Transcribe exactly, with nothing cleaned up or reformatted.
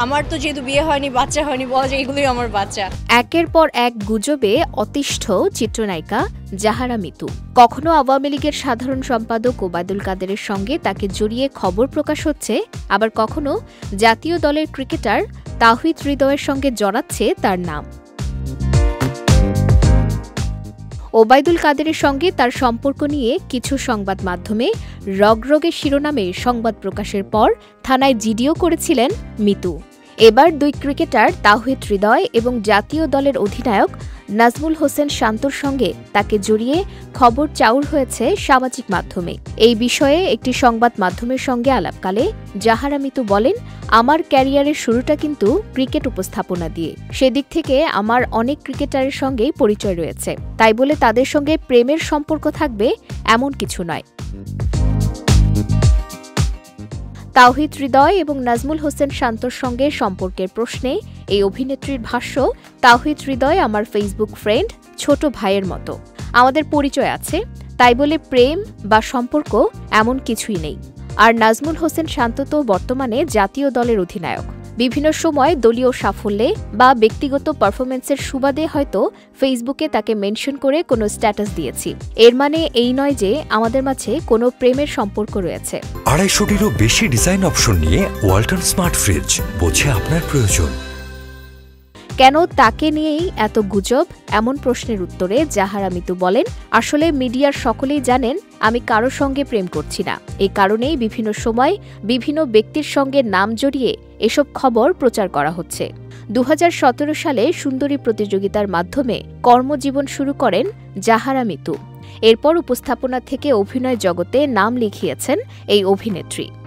আমার তো যেহেতু বিয়ে হয়নি, বাচ্চা হয়নি, বলা যায় এগুলোই আমার বাচ্চা। একের পর এক গুজবে অতিষ্ঠ চিত্রনায়িকা জাহারা মিতু। কখনো আওয়ামী লীগের সাধারণ সম্পাদক ওবায়দুল কাদেরের সঙ্গে তাকে জড়িয়ে খবর প্রকাশ হচ্ছে, আবার কখনো জাতীয় দলের ক্রিকেটার তাওহিদ হৃদয়ের সঙ্গে জড়াচ্ছে তার নাম। ওবায়দুল কাদেরের সঙ্গে তার সম্পর্ক নিয়ে কিছু সংবাদ মাধ্যমে রগরগে শিরোনামে সংবাদ প্রকাশের পর থানায় জিডিও করেছিলেন মিতু। এবার দুই ক্রিকেটার তাওহিদ হৃদয় এবং জাতীয় দলের অধিনায়ক নাজমুল হোসেন শান্তর সঙ্গে তাকে জড়িয়ে খবর চাউর হয়েছে সামাজিক মাধ্যমে। এই বিষয়ে একটি সংবাদ মাধ্যমের সঙ্গে আলাপকালে জাহারা মিতু বলেন, আমার ক্যারিয়ারের শুরুটা কিন্তু ক্রিকেট উপস্থাপনা দিয়ে। সেদিক থেকে আমার অনেক ক্রিকেটারের সঙ্গেই পরিচয় রয়েছে, তাই বলে তাদের সঙ্গে প্রেমের সম্পর্ক থাকবে এমন কিছু নয়। তাওহিদ হৃদয় এবং নাজমুল হোসেন শান্তর সঙ্গে সম্পর্কের প্রশ্নে এই অভিনেত্রীর ভাষ্য, তাওহিদ হৃদয় আমার ফেসবুক ফ্রেন্ড, ছোট ভাইয়ের মতো। আমাদের পরিচয় আছে, তাই বলে প্রেম বা সম্পর্ক এমন কিছুই নেই। আর নাজমুল হোসেন শান্ত তো বর্তমানে জাতীয় দলের অধিনায়ক। বিভিন্ন সময় দলীয় সাফল্যে বা ব্যক্তিগত পারফরমেন্সের সুবাদে হয়তো ফেসবুকে তাকে মেনশন করে কোনো স্ট্যাটাস দিয়েছি। এর মানে এই নয় যে আমাদের মাঝে কোনো প্রেমের সম্পর্ক রয়েছে। আড়াইশোটিরও বেশি ডিজাইন অপশন নিয়ে ওয়ালটন স্মার্ট ফ্রিজ, বোঝে আপনার প্রয়োজন। কেন তাকে নিয়েই এত গুজব, এমন প্রশ্নের উত্তরে জাহারা মিতু বলেন, আসলে মিডিয়ার সকলেই জানেন আমি কারো সঙ্গে প্রেম করছি না। এই কারণেই বিভিন্ন সময় বিভিন্ন ব্যক্তির সঙ্গে নাম জড়িয়ে এসব খবর প্রচার করা হচ্ছে। দু হাজার সতেরো সালে সুন্দরী প্রতিযোগিতার মাধ্যমে কর্মজীবন শুরু করেন জাহারা মিতু। এরপর উপস্থাপনা থেকে অভিনয় জগতে নাম লিখিয়েছেন এই অভিনেত্রী।